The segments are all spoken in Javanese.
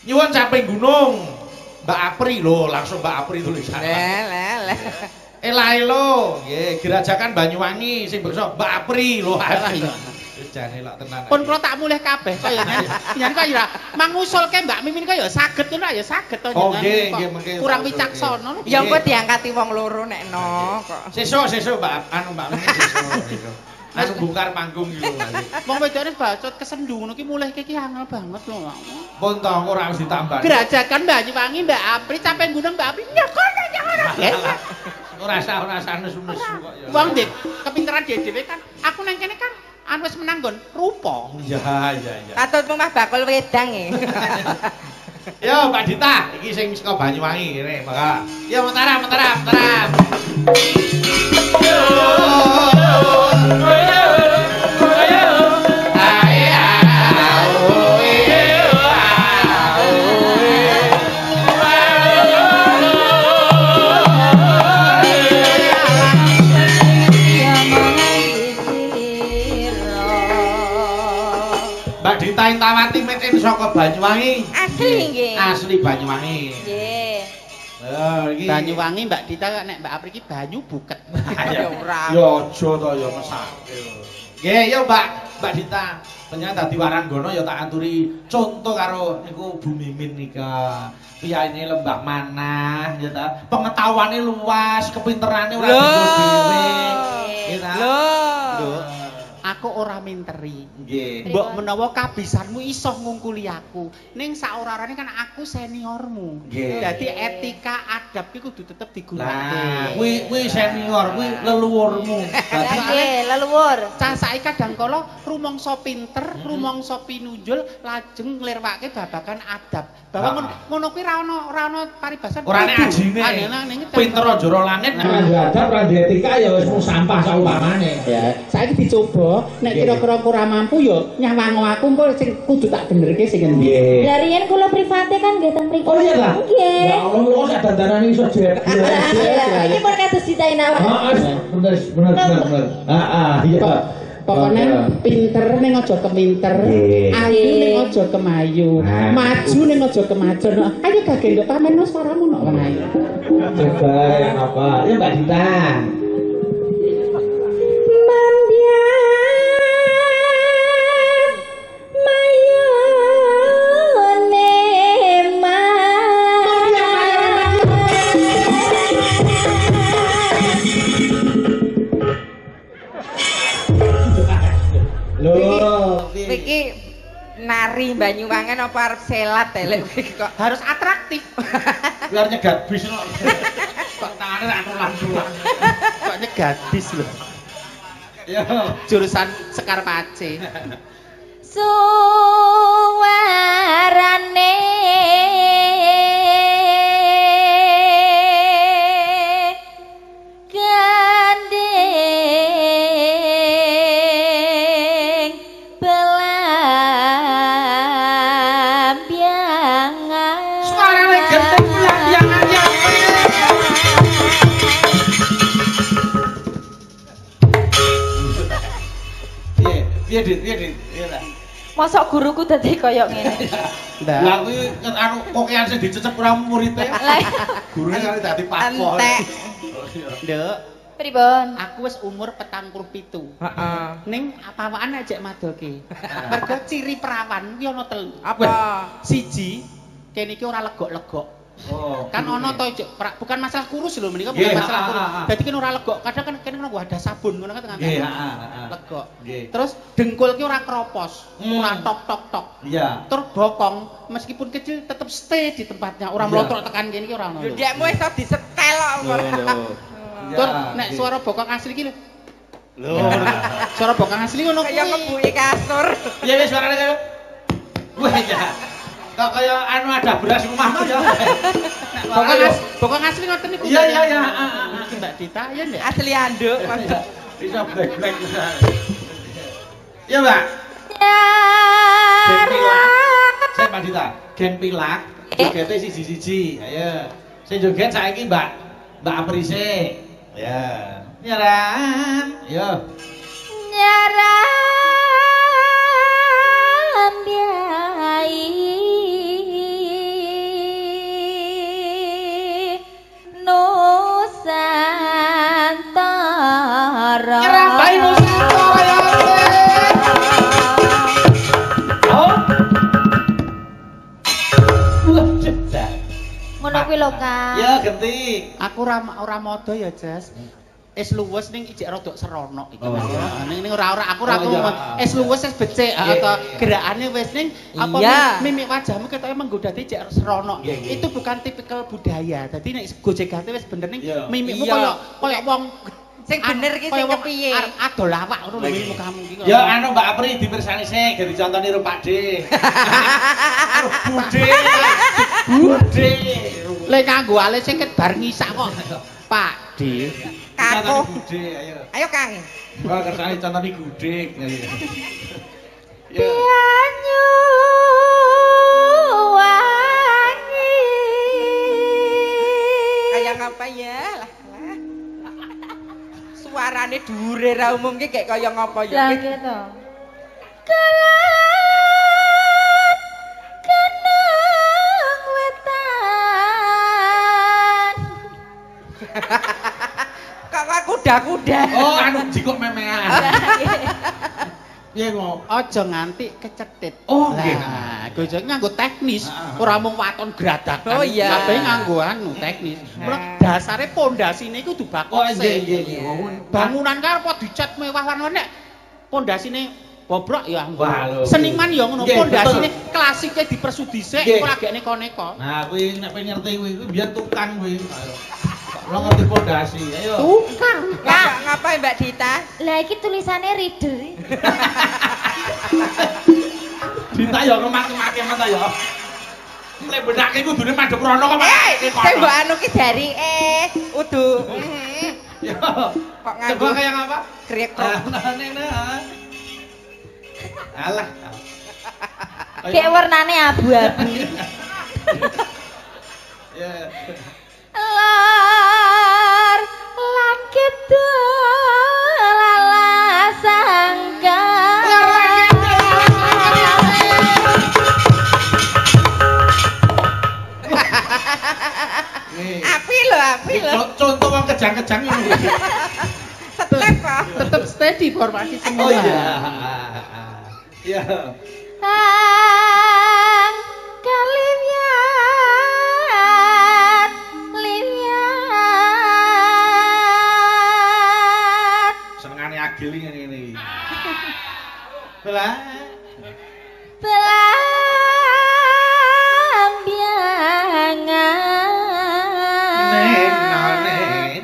Nyuwun caping gunung. Mbak Apri lho, langsung Mbak Apri tulisan. Le. Elailo, nggih, Gerajakan Banyuwangi sing beksa Mbak Apri lho. Jane lak tenan. Pun kula tak mulih kabeh kaya nyen kaya ya mangusulke Mbak Mimin kaya saged ngono ya saged to Oh nggih mengke. Kurang wicaksana. Ya engko diangkati wong loro nek no kok. Sesuk Mbak Mbak Mimin sesuk. Anu bongkar panggung iki lho. Wong wedane bacot kesendu ngono ki mulihke ki angel banget lho. Pun to ora harus ditambah. Gerajakan Banyuwangi Mbak Apri sampai gunung Mbak Apri nyokono. Ora usah nesu-nesu kok ya. Wong Dik, kepinteran dhewe kan aku nang kene kan anu wis menang nggon rupa. Iya. Katut mah bakul wedang e. Yo Mbak Dita, iki sing saka Banyuwangi ngene, Mbak. Yo mataram. Tawati meten saka Banyuwangi. Asli nggih. Asli Banyuwangi. Nggih. Iki Banyuwangi Mbak Dita nek Mbak Apri iki banyu buket. Ya ora. Ya aja to ya mesake. Nggih, ya Mbak Dita. Ternyata dadi Waranggono ya tak aturi contoh karo niku Bu Mimin nika. Piyane lembah manah ya ta. Pengetahuane luas, kepinterane ora dienggo dhewe. Ya ta? Lho. Aku ora minteri. Nggih. Mbok menawa kabisanmu iso ngungkuli aku. Ning saorarane kan aku seniormu. Nggih. Dadi etika adab ki kudu tetep digunakake. Nah, kuwi senior, kuwi leluhurmu. Dadi Nggih, leluhur. Cah saiki kadang kala rumangsa pinter, rumangsa pinunjul lajeng nglirwake babagan adab. Bahwa ngono kuwi ora ana paribasan. ora nek ajine. Pinter aja ora langit. Ora adab, ora etika ya wis sampah saumpamane. Ya, saiki dicoba nek kira-kira ora mampu ya nyawango aku engko sing kudu tak benerke sing endi. Lah riyen kula private kan nggih teng mriki. Oh iya ta? Nggih. Ya Allah kok sak dandanane iso jek. Iki pun kados ditain awak. Heeh, bener. Iya. Pokoknya pinter ning aja keminter, ayu ning aja kemayu, maju ning aja kemajon. Ayo gagendok pamenno suaramu nok wong ayu. Coba yang apa? Ya Mbak Dita. Iki nari Banyuwangen apa arep selat elek kok harus atraktif. Biar nyegat bis kok. Kok tangane ra nulang-nulang. Kok nyegat bis lho. Ya, Jurusan Sekar Pace. Suarane gandeng belambiangan. suarane gendeng belambiangan ya. Piye Dit? Piye ta? Mosok guruku dadi kaya ngene. Lah kuwi anu kokean sing dicecep ora murid-e. Gurune kali dadi pakon. entek. Nduk, Pripun? aku wis umur 47. Heeh. Ning apawakan ajek madoke. Mergo ciri perawan ki ana 3. Apa? Siji, kene iki ora legok-legok. Oh. Kan ono to bukan masalah kurus lho menika bukan masalah kurus. Dadi kan ora legok. Kadang kan kene ono ada sabun ngono kan Nggih, legok. Nggih. Terus dengkul ki ora kropos, ora tok. Iya. Tur bokong meskipun kecil tetap stay di tempatnya. Ora mlotrok tekan kene iki ora ono. Lho ndekmu iso disetel kok. Tur nek suara bokong asli ki lho. Suara bokong asli ngono kuwi. Kaya ngebuki kasur. Iya wis suarane kaya. Wah ya. Kok kaya anu ada beras rumahmu ya. Bokong asli ngoten niku. Iya. Mbak Dita ya ndak? Asli anduk. Bisa black. Iya, Mbak. Gen pilak. Saya Mbak Dita, gen pilak. Jogete siji-siji. Ayo. Sing joget saiki Mbak Aprise. Ya. Nyaran. Yo. Nyaran biai Ngono kuwi lho, Kang. Ya, genti. Aku ora modo ya, Jas. Es luwes ning ijek rodok seronok iki. Oh, iya. Ning ora aku ora Oh, iya. es luwes es becik atau gerakane wis ning apa Iya. mimik wajahmu ketoke menggoda ijek seronok. Iya, iya. Itu bukan tipikal budaya. Dadi nek gojegate wis bener ning Iya. mimikmu Iya. koyo wong Sing bener ki sing kepiye? Adol lawak ngono lho mimik kamu iki. Ya anu Mbak Apri dipirsani sik, dadi contone karo Pak D. Bude. Bude. Lek kanggo alis sing bar ngisak kok. Pak D. Kaku. Bude, ayo. Ayo, Kang. Wah, kersane contone gudeg. Ya. Banyu wangi. Kayak apa ya? Lah. Suarane dhuwure ra umum ki kayak kaya ngapa ya? Lah gitu. Kelan kenang wetan. Kok kuda-kuda. Oh, anu jikok memean. Piye kok? Aja nganti kecetit. Oh, nggih. Nah, gojek nganggo teknis, Ah. ora mung waton gradakan. Oh, iya. Kabeh nganggo anu teknis. Mula dasare pondasine iku kudu Oh, bakok nggih, sik. nggih. Bangunan karo apa dicat mewah warna nek pondasine bobrok ya anggo. Wah, lho. Seniman ya ngono, Nggih, pondasine klasike dipersudi sik, Nggih. ora gek neko-neko. Nah, kuwi nek pengen ngerti kuwi biyen tukang kuwi. Ayo. Lo ngerti pondasi, ayo. Tukang. Ngapain Mbak Dita? Lah iki tulisannya reader. Dita ya ngemak-maki men ta ya. Lek benake kudune madhep rono kok Sing mbok anu ki dari udu. Ya. Kok nganggo Coba kayak apa? krek. Alah. Kayak warnane abu-abu. Ya. Lar lan kidul lalasangka. Api lho. Contoh wong kejang-kejang ngono. Step kok. Tetep steady formasi semua. Oh iya. Ya. Ang kaliwiat liwiat. Senengane agil ngene iki. Belah. Belambiangan.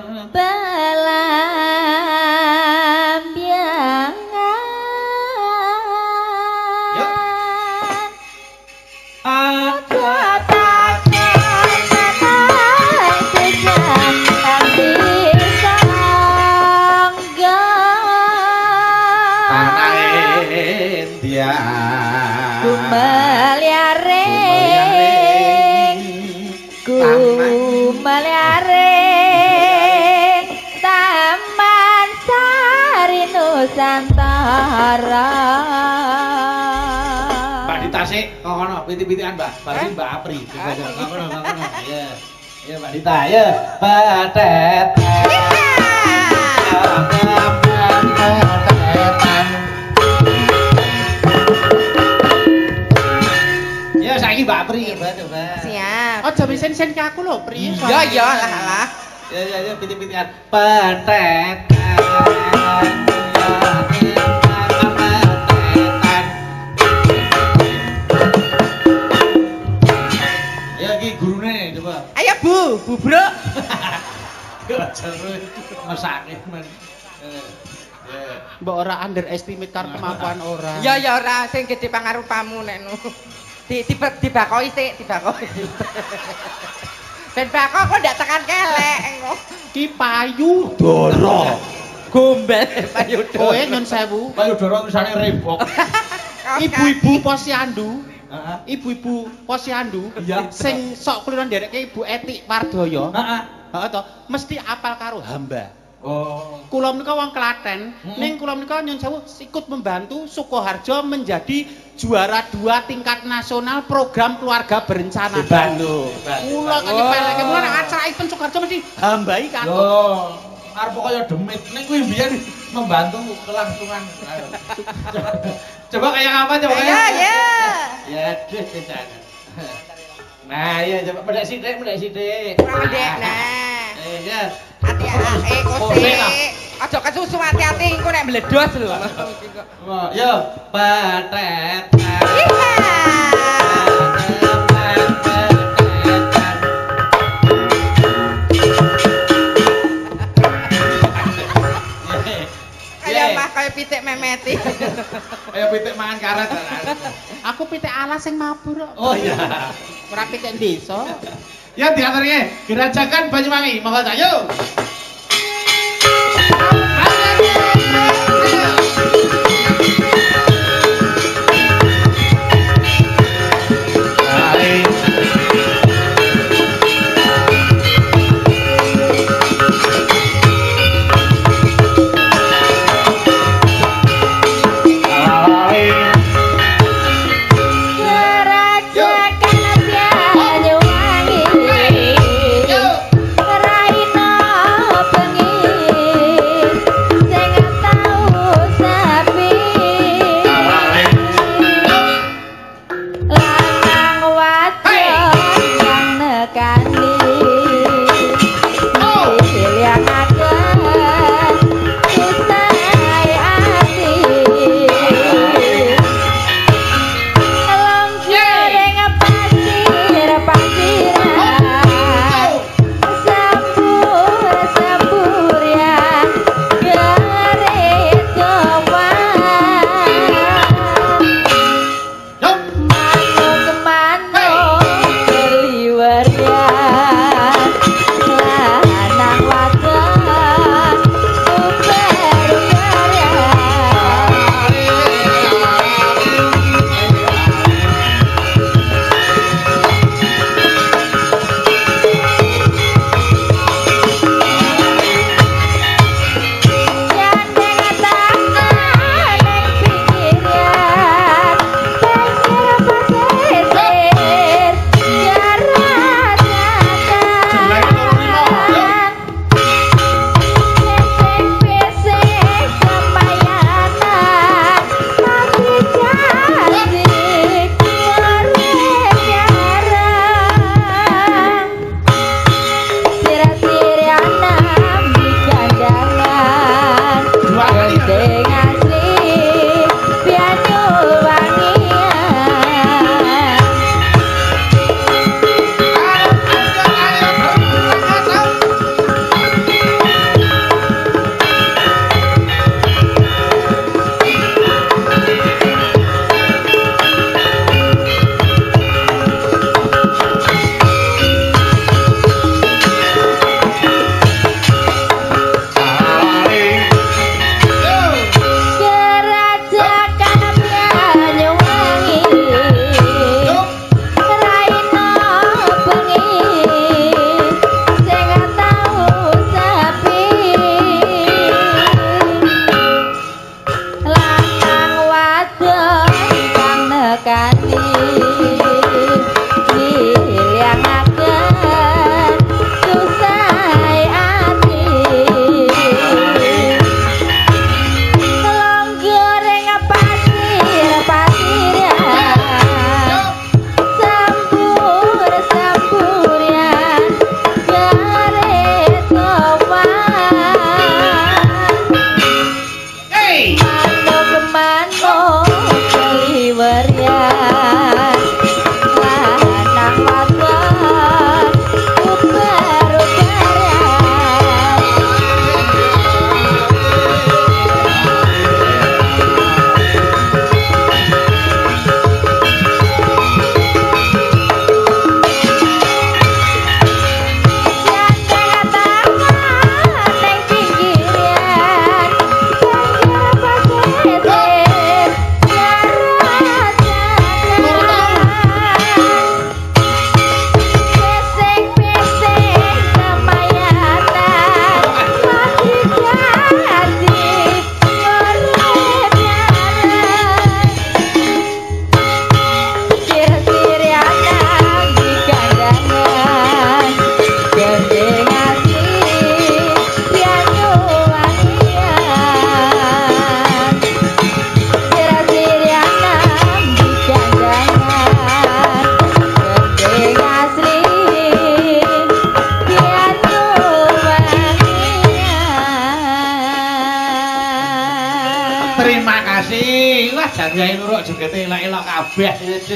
Taman Sari Nusantara. Mbak Dita sik, kok ngono, piti-pitian Mbak. Bari Mbak Apri. Ngono. Ya. Ya Mbak Dita, ya. Batet. Ya saiki Mbak Apri, coba. Siap. Aja misen-sen ke aku lho, Pri. Ya lah. Ya piti-pitian. Batet. Ya iki gurune coba. Ayo Bu Bro. Jare masake men. Mbok ora underestimate karo kemampuan orang. Ya ora sing gedhe pangarupamu nek nu. Dibakoki sik, dibakoki. Ben bakok kok ndak tekan kelek engko. Ki payudara. Gombel payudara. Kowe nyun sewu. Payudara tulisane rebok. Ibu-ibu posyandu. Heeh. Ibu-ibu posyandu Iya. sing sok kulino nderekke Ibu Etik Wardoyo. Heeh. Heeh to, mesti apal karo hamba. Oh. Kula menika wong Klaten, ning kula menika nyun sewu ikut membantu Sukoharjo menjadi juara 2 tingkat nasional program keluarga berencana. Bandung. Kula kaya peleke mula nek acara event Sukoharjo mesti hambai kan. Yo, arep kaya demit. Ning kuwi mbiyen membantu kelangsungan. Ayo. Coba kayak apa coba? Ya. Ya, des. Nah, iya coba mendek sithik. Mendek nah. Ya. Hati-hati Kose lah. Aja kesusu hati-hati engko nek meledos lho. Yo, patet. Kayak mah kayak pitik memeti. Kayak pitik mangan karet. Aku pitik alas sing mabur kok. Oh iya. Ora pitik desa. Ya diantaranya Gerajakan Banyuwangi, monggo ayo. Banyuwangi Raina Terima kasih. Wah, jan gawe nuruk jogete elok-elok kabeh.